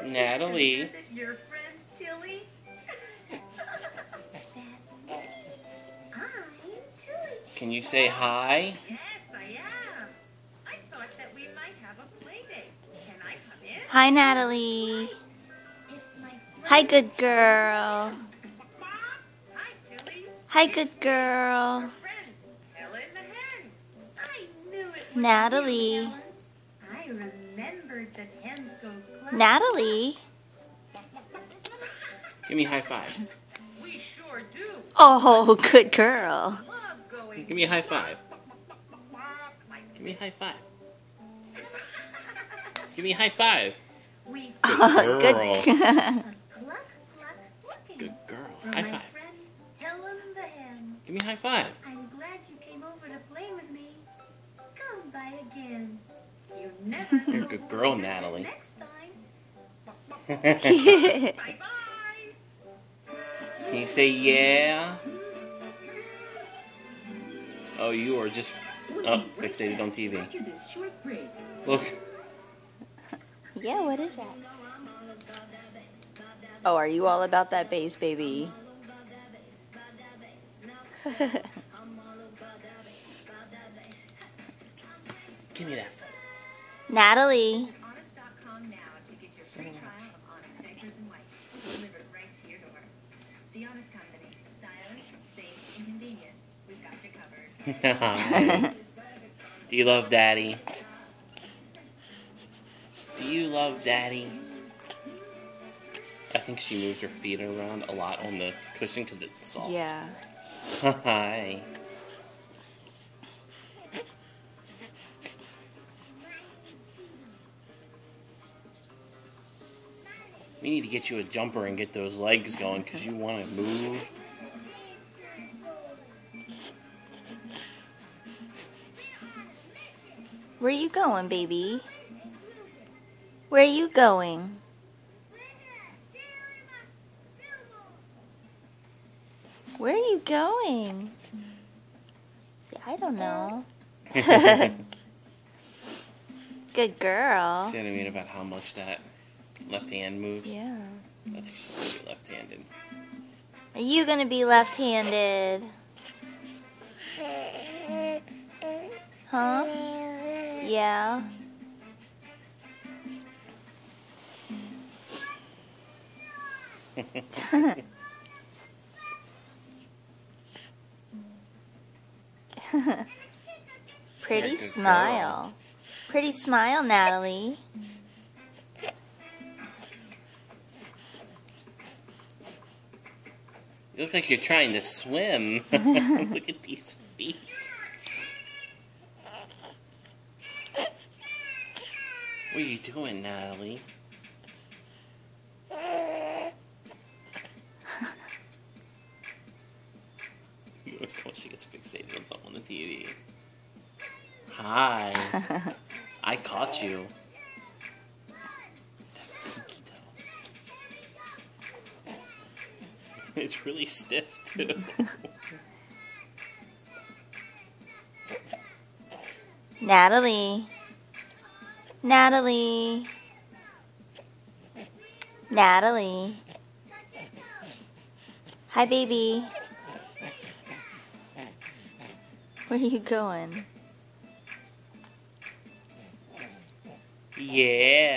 Natalie. Is it your friend Tilly? That's me. I'm Tilly. Can you say hi? Yes, I am. I thought that we might have a play date. Can I come in? Hi, Natalie. It's my friend. Hi, good girl. Hi, Tilly. Hi, good girl. Your friend, Helen the hen. I knew it was Natalie. you, Helen. I remembered that hens go clucking. Natalie. Give me a high five. We sure do. Oh, good girl. Love going. Give me a high five. Give me a high five. Give me a high five. We Good Good. girl. cluck, cluck, clucking. Good girl. For High my five. friend Helen the hen. Give me a high five. I'm glad you came over to play with me. Come by again. You never know You're a good what girl, will happen Natalie. Next time. Bye bye. Can you say yeah? Oh, you are just fixated on TV. After this short break. Look. Yeah, what is that? Oh, are you all about that bass, baby? Give me that phone. Natalie. Honest.com now to get your free trial of Honest diapers and wipes delivered right to your door. The Honest Company. Stylish, safe, and convenient. We've got you covered. Do you love Daddy? Do you love Daddy? I think she moves her feet around a lot on the cushion because it's soft. Yeah. Hi. We need to get you a jumper and get those legs going because you want to move. Where are you going, baby? Where are you going? Where are you going? See, I don't know. Good girl. See what I mean about how much that left hand moves? Yeah. I think she's going to be left-handed. Are you gonna be left-handed? Huh? Yeah. Pretty Yeah, good smile. Pretty smile, Natalie. You look like you're trying to swim. Look at these feet. What are you doing, Natalie? You always know she gets fixated on something on the TV. Hi. I caught you. That pinky toe. It's really stiff, too. Natalie. Natalie. Natalie. Hi, baby. Where are you going? Yeah.